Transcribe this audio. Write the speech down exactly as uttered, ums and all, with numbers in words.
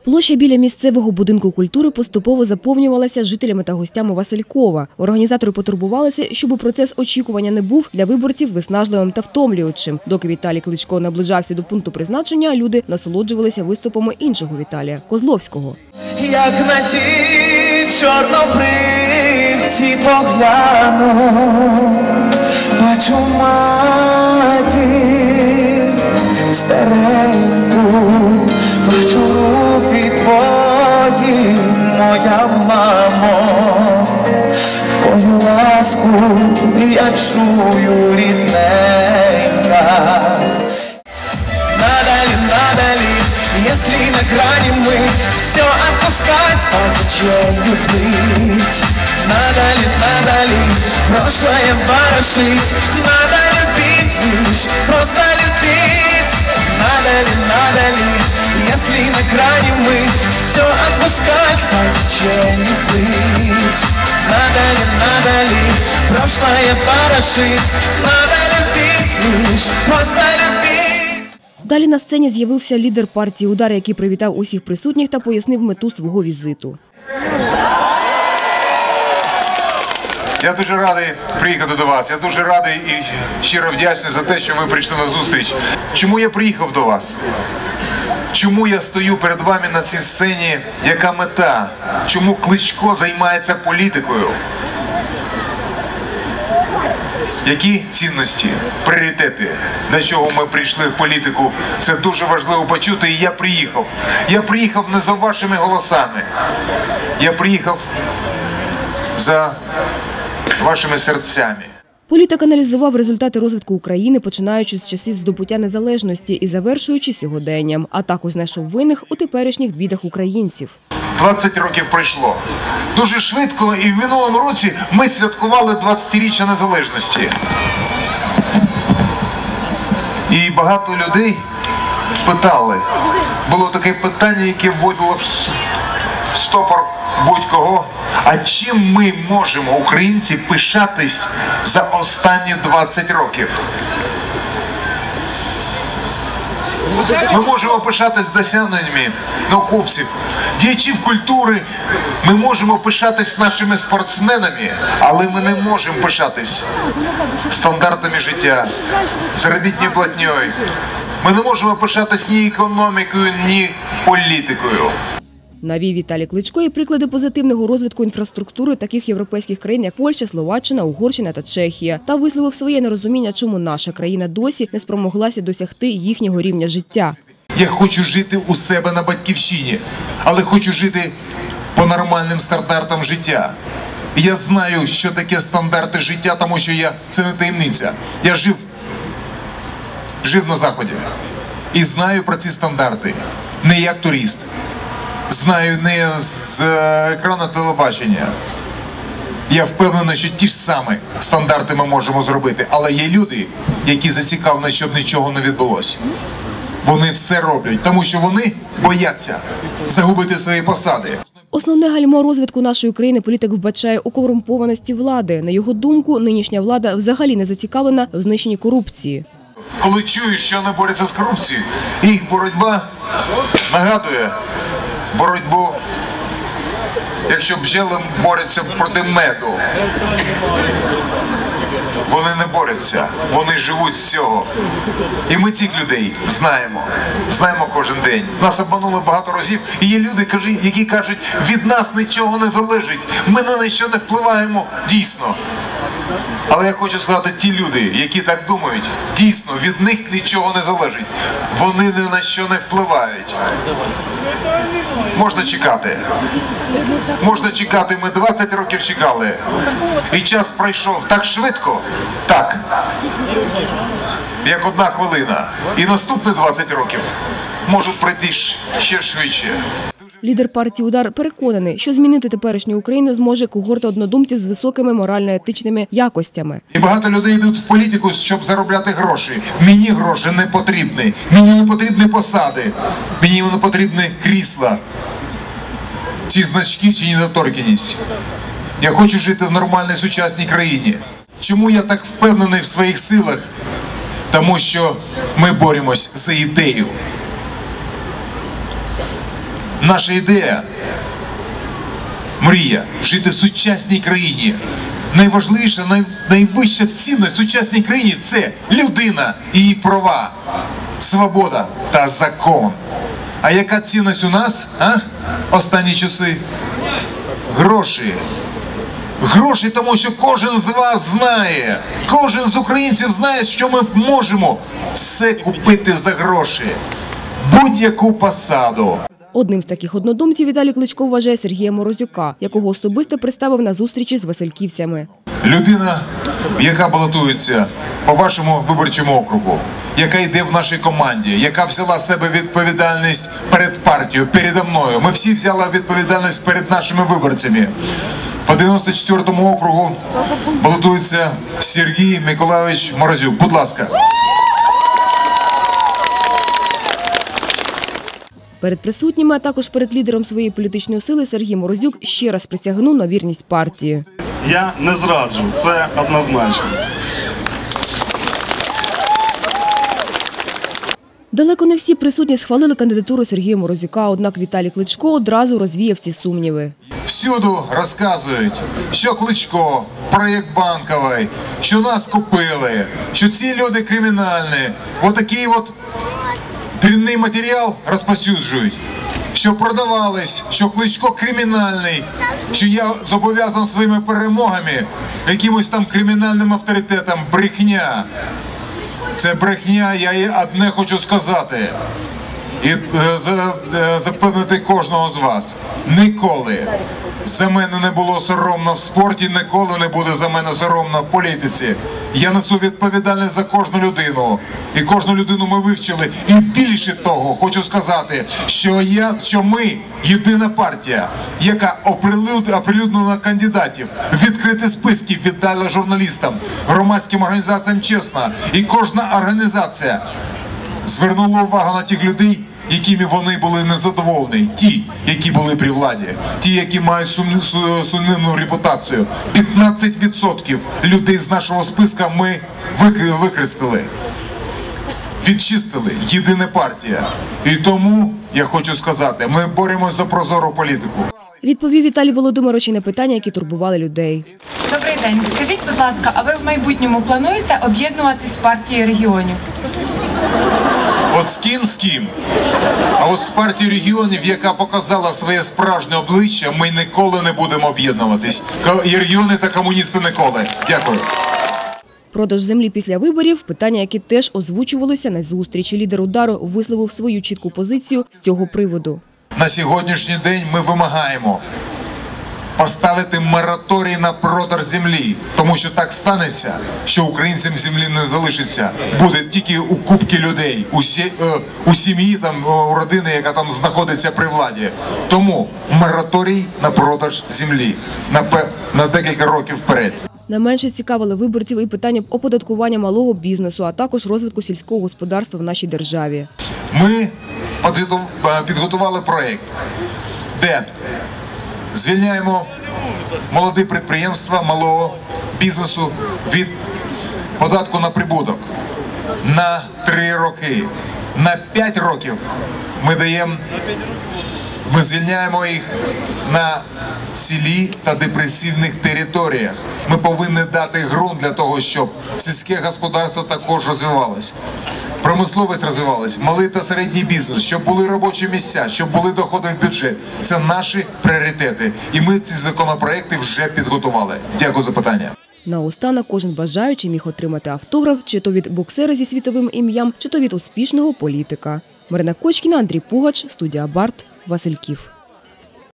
Площа біля місцевого будинку культури поступово заповнювалася жителями та гостями Василькова. Організатори потурбувалися, щоб процес очікування не був для виборців виснажливим та втомлюючим. Доки Віталій Кличко наближався до пункту призначення, люди насолоджувалися виступами іншого Віталія – Козловського. Як на ті чорнобривці погляну, бачу матір стареньку, бачу руки твої, моя мамо, твою ласку я чую, рідненька. Надали, надали, если на грани мы все отпускать, по течению плыть. Надо ли, надо ли прошлое ворошить, надо любить лишь, просто любить. Надо ли, надо ли, если на грани мы все отпускать, по течению плыть. Надо ли, надо ли прошлое ворошить, надо любить лишь, просто любить. Далі на сцені з'явився лідер партії «Удар», який привітав усіх присутніх та пояснив мету свого візиту. Я дуже радий приїхати до вас. Я дуже радий і щиро вдячний за те, що ви прийшли на зустріч. Чому я приїхав до вас? Чому я стою перед вами на цій сцені? Яка мета? Чому Кличко займається політикою? Які цінності, пріоритети, для чого ми прийшли в політику? Це дуже важливо почути, і я приїхав. Я приїхав не за вашими голосами. Я приїхав за вашими серцями. Політик аналізував результати розвитку України, починаючи з часів здобуття незалежності і завершуючи сьогоденням, а також знайшов винних у теперішніх бідах українців. двадцять років пройшло. Дуже швидко, і в минулому році ми святкували двадцятиріччя незалежності. І багато людей питали. Було таке питання, яке вводило в стопор будь-кого. А чим ми можемо, українці, пишатись за останні двадцять років? Ми можемо пишатись досягненнями науковців, діячів культури, ми можемо пишатись нашими спортсменами, але ми не можемо пишатись стандартами життя, заробітною платнею. Ми не можемо пишатись ні економікою, ні політикою. Навів Віталій Кличко і приклади позитивного розвитку інфраструктури таких європейських країн, як Польща, Словаччина, Угорщина та Чехія. Та висловив своє нерозуміння, чому наша країна досі не спромоглася досягти їхнього рівня життя. Я хочу жити у себе на батьківщині, але хочу жити по нормальним стандартам життя. Я знаю, що таке стандарти життя, тому що я, це не таємниця. Я жив, жив на Заході і знаю про ці стандарти, не як турист. Знаю не з екрану телебачення. Я впевнений, що ті ж самі стандарти ми можемо зробити. Але є люди, які зацікавлені, щоб нічого не відбулося. Вони все роблять, тому що вони бояться загубити свої посади. Основне гальмо розвитку нашої країни політик вбачає у корумпованості влади. На його думку, нинішня влада взагалі не зацікавлена в знищенні корупції. Коли чуєш, що вони борються з корупцією, їх боротьба нагадує боротьбу, якщо бджоли борються проти меду. Вони не борються, вони живуть з цього. І ми цих людей знаємо, знаємо кожен день. Нас обманули багато разів, і є люди, які кажуть, від нас нічого не залежить, ми на що не впливаємо, дійсно. Але я хочу сказати, ті люди, які так думають, дійсно, від них нічого не залежить. Вони ні на що не впливають. Можна чекати. Можна чекати. Ми двадцять років чекали. І час пройшов так швидко, так, як одна хвилина. І наступні двадцять років можуть пройти ще швидше. Лідер партії «Удар» переконаний, що змінити теперішню Україну зможе когорта однодумців з високими морально-етичними якостями. І багато людей йдуть в політику, щоб заробляти гроші. Мені гроші не потрібні. Мені не потрібні посади. Мені не потрібні крісла. Ці значки чи недоторканність. Я хочу жити в нормальній сучасній країні. Чому я так впевнений в своїх силах? Тому що ми боремось за ідею. Наша ідея, мрія жити в сучасній країні. Найважливіша, най, найвища цінність в сучасній країні – це людина і її права, свобода та закон. А яка цінність у нас, а? Останні часи? Гроші. Гроші, тому що кожен з вас знає, кожен з українців знає, що ми можемо все купити за гроші. Будь-яку посаду. Одним з таких однодумців Віталій Кличко вважає Сергія Морозюка, якого особисто представив на зустрічі з васильківцями. Людина, яка балотується по вашому виборчому округу, яка йде в нашій команді, яка взяла з себе відповідальність перед партією, передо мною. Ми всі взяли відповідальність перед нашими виборцями. По дев'яносто четвертому округу балотується Сергій Миколайович Морозюк. Будь ласка. Перед присутніми, а також перед лідером своєї політичної сили Сергій Морозюк ще раз присягнув на вірність партії. Я не зраджу, це однозначно. Далеко не всі присутні схвалили кандидатуру Сергія Морозюка, однак Віталій Кличко одразу розвіяв ці сумніви. Всюду розказують, що Кличко, проєкт Банковий, що нас купили, що ці люди кримінальні. Отакий от дрянний матеріал розповсюджують, що продавались, що Кличко кримінальний, що я зобов'язаний своїми перемогами якимось там кримінальним авторитетом. Брехня. Це брехня, я їй одне хочу сказати і е, е, запевнити кожного з вас. Ніколи за мене не було соромно в спорті, ніколи не буде за мене соромно в політиці. Я несу відповідальність за кожну людину. І кожну людину ми вивчили. І більше того, хочу сказати, що, я, що ми єдина партія, яка оприлюднила кандидатів, відкриті списки віддала журналістам, громадським організаціям чесно. І кожна організація звернула увагу на тих людей, якими вони були незадоволені. Ті, які були при владі, ті, які мають сумнівну репутацію. п'ятнадцять відсотків людей з нашого списка ми використали, відчистили. Єдина партія. І тому, я хочу сказати, ми боремося за прозору політику. Відповів Віталій Володимирович на питання, які турбували людей. Добрий день. Скажіть, будь ласка, а ви в майбутньому плануєте об'єднуватись з партією регіонів? От з ким, з ким. А от з партією регіонів, яка показала своє справжнє обличчя, ми ніколи не будемо об'єднуватись. І регіони та комуністи ніколи. Дякую. Продаж землі після виборів – питання, які теж озвучувалися на зустрічі. Лідер «Удару» висловив свою чітку позицію з цього приводу. На сьогоднішній день ми вимагаємо поставити мораторій на продаж землі, тому що так станеться, що українцям землі не залишиться. Буде тільки у купки людей, у, сі, у сім'ї, там, у родини, яка там знаходиться при владі. Тому мораторій на продаж землі на, на декілька років вперед. Не менше цікавили виборців і питання оподаткування малого бізнесу, а також розвитку сільського господарства в нашій державі. Ми підготували проєкт, де звільняємо молоді підприємства, малого бізнесу від податку на прибуток на три роки. На п'ять років ми даємо, ми звільняємо їх на селі та депресивних територіях. Ми повинні дати ґрунт для того, щоб сільське господарство також розвивалось. Промисловість розвивалась, малий та середній бізнес, щоб були робочі місця, щоб були доходи в бюджет. Це наші пріоритети. І ми ці законопроекти вже підготували. Дякую за питання. Наостанок кожен бажаючий міг отримати автограф чи то від боксера зі світовим ім'ям, чи то від успішного політика. Марина Кочкіна, Андрій Пугач, студія Барт, Васильків.